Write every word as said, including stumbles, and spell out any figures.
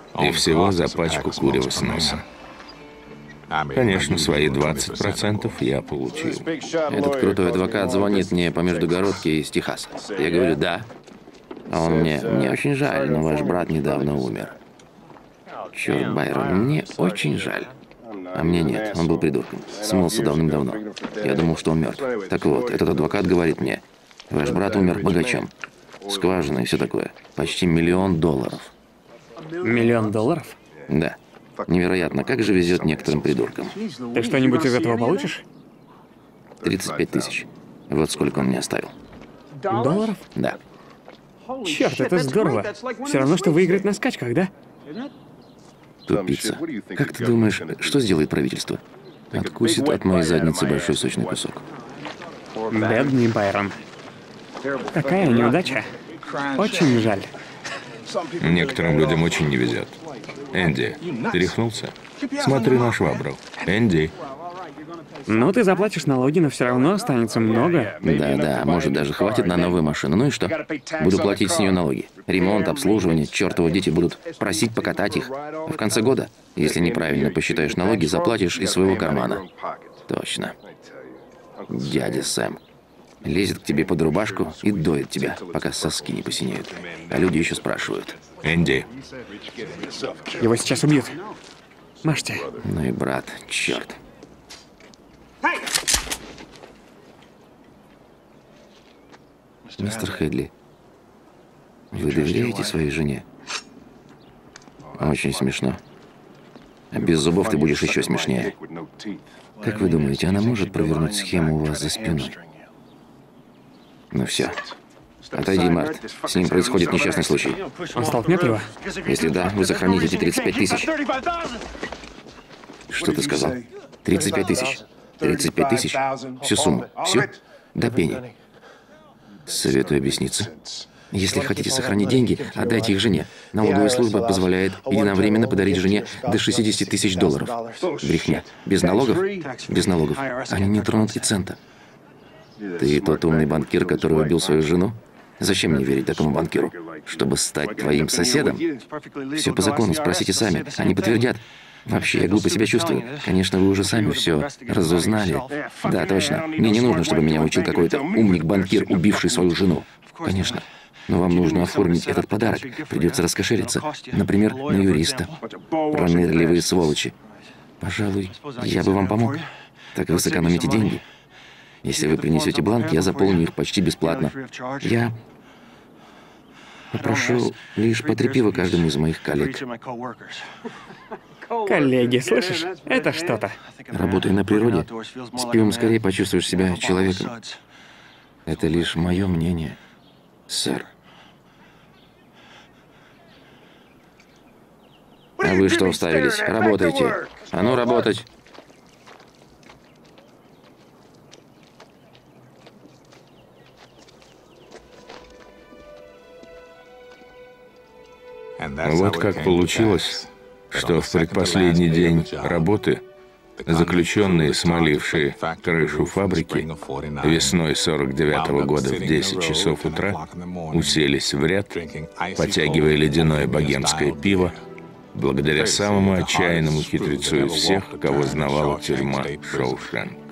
И всего за пачку курева с носа. Конечно, свои двадцать процентов я получил. Этот крутой адвокат звонит мне по междугородке из Техаса. Я говорю, да. А он мне, мне очень жаль, но ваш брат недавно умер. Черт, Байрон, мне очень жаль. А мне нет, он был придурком. Смылся давным-давно. Я думал, что он мертв. Так вот, этот адвокат говорит мне, ваш брат умер богачом. Скважина и все такое. Почти миллион долларов. Миллион долларов? Да. Невероятно, как же везет некоторым придуркам. Ты что-нибудь из этого получишь? тридцать пять тысяч. Вот сколько он мне оставил. Долларов? Да. Черт, это здорово. Все равно, что выиграть на скачках, да? Тупица. Как ты думаешь, что сделает правительство? Откусит от моей задницы большой сочный кусок. Бедный Байрон. Такая неудача. Очень жаль. Некоторым людям очень не везет. Энди, ты рехнулся? Смотри на швабру. Энди. Ну, ты заплатишь налоги, но все равно останется много. Да-да, может, даже хватит на новую машину. Ну и что? Буду платить с нее налоги. Ремонт, обслуживание, чертовы дети будут просить покатать их. А в конце года, если неправильно посчитаешь налоги, заплатишь из своего кармана. Точно. Дядя Сэм. Лезет к тебе под рубашку и доит тебя, пока соски не посинеют. А люди еще спрашивают. Энди. Его сейчас убьют. Мажьте. Ну и брат, черт. Мистер Хедли, вы доверяете своей жене? Очень смешно. А без зубов ты будешь еще смешнее. Как вы думаете, она может провернуть схему у вас за спиной? Ну все. Отойди, Март. С ним происходит несчастный случай. Он столкнет его? Если да, вы сохраните эти тридцать пять тысяч. Что ты сказал? тридцать пять тысяч. тридцать пять тысяч? Всю сумму? Всю? До пени. Советую объясниться. Если хотите сохранить деньги, отдайте их жене. Налоговая служба позволяет единовременно подарить жене до шестидесяти тысяч долларов. Брехня. Без налогов? Без налогов. Они не тронут и цента. Ты тот умный банкир, который убил свою жену? Зачем мне верить такому банкиру? Чтобы стать твоим соседом? Все по закону, спросите сами. Они подтвердят. Вообще, я глупо себя чувствую. Конечно, вы уже сами все разузнали. Да, точно. Мне не нужно, чтобы меня учил какой-то умник-банкир, убивший свою жену. Конечно. Но вам нужно оформить этот подарок. Придется раскошелиться. Например, на юриста. Пронырливые сволочи. Пожалуй, я бы вам помог. Так вы сэкономите деньги. Если вы принесете бланки, я заполню их почти бесплатно. Я попрошу лишь по три пива каждому из моих коллег. Коллеги, слышишь? Это что-то. Работая на природе, с пивом скорее почувствуешь себя человеком. Это лишь мое мнение, сэр. А вы что уставились? Работайте. А ну, работать. Вот как получилось, что в предпоследний день работы заключенные, смолившие крышу фабрики, весной сорок девятого года в десять часов утра уселись в ряд, потягивая ледяное богемское пиво, благодаря самому отчаянному хитрецу из всех, кого знавала тюрьма Шоушенк.